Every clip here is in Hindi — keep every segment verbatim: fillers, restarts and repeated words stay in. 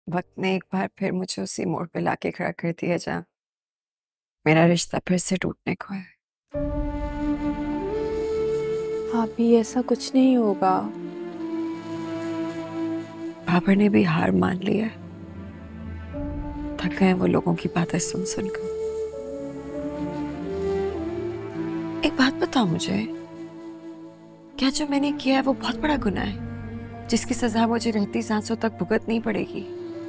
वक्त ने एक बार फिर मुझे उसी मोड़ पे लाके खड़ा कर दिया जहाँ मेरा रिश्ता फिर से टूटने को है। भाभी ऐसा कुछ नहीं होगा। बाबर ने भी हार मान लिया है। थक गए वो लोगों की बातें सुन सुनकर। एक बात बताओ मुझे, क्या जो मैंने किया है वो बहुत बड़ा गुनाह है जिसकी सजा मुझे रहती सांसों तक भुगतनी पड़ेगी?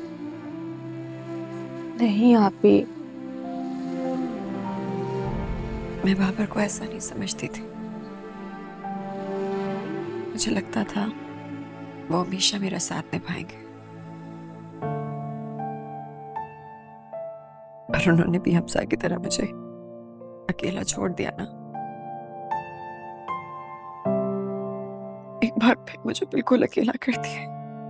नहीं आपी, मैं बाबर को ऐसा नहीं समझती थी। मुझे लगता था वो हमेशा मेरा साथ निभाएंगे, पर उन्होंने भी हमसा की तरह मुझे अकेला छोड़ दिया ना। एक बार फिर मुझे बिल्कुल अकेला कर दिया।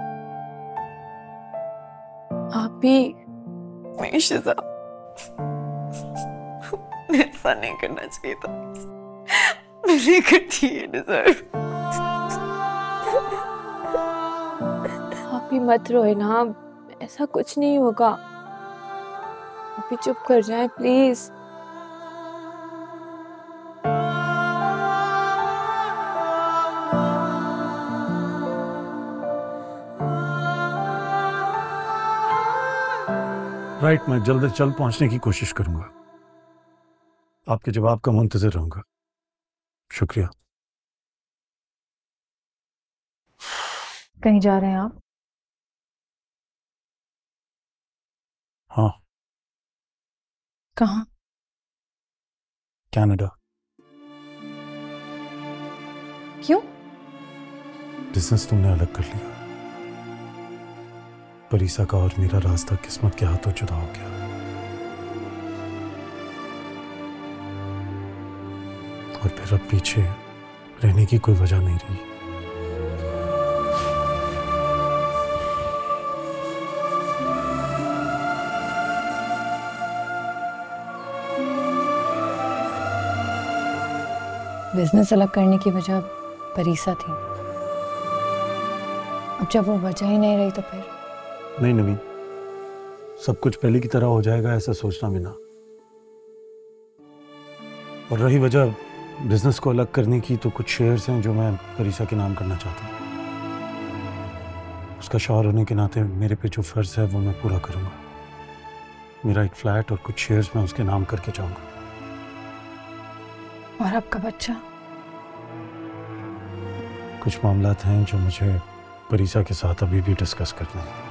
आपी नहीं शिजा, ऐसा नहीं करना चाहिए था। मैं नहीं करती ये डिजर्व। आपी मत रोए ना, ऐसा कुछ नहीं होगा। आपी चुप कर जाए प्लीज। राइट right, मैं जल्द से जल्द पहुंचने की कोशिश करूंगा। आपके जवाब का मुंतजर रहूंगा। शुक्रिया। कहीं जा रहे हैं आप? हाँ। कहाँ? कनाडा। क्यों? बिजनेस तुमने अलग कर लिया। परीसा का और मेरा रास्ता किस्मत के हाथों जुदा हो गया। और फिर अब पीछे रहने की कोई वजह नहीं रही। बिजनेस अलग करने की वजह परीसा थी। अब जब वो वजह ही नहीं रही तो फिर? नहीं नवीन, सब कुछ पहले की तरह हो जाएगा ऐसा सोचना भी ना। और रही वजह बिजनेस को अलग करने की, तो कुछ शेयर्स हैं जो मैं परीसा के नाम करना चाहता हूँ। उसका शौहर होने के नाते मेरे पे जो फर्ज है वो मैं पूरा करूंगा। मेरा एक फ्लैट और कुछ शेयर्स मैं उसके नाम करके जाऊंगा। और आपका बच्चा? कुछ मामलात हैं जो मुझे परीसा के साथ अभी भी डिस्कस करने हैं।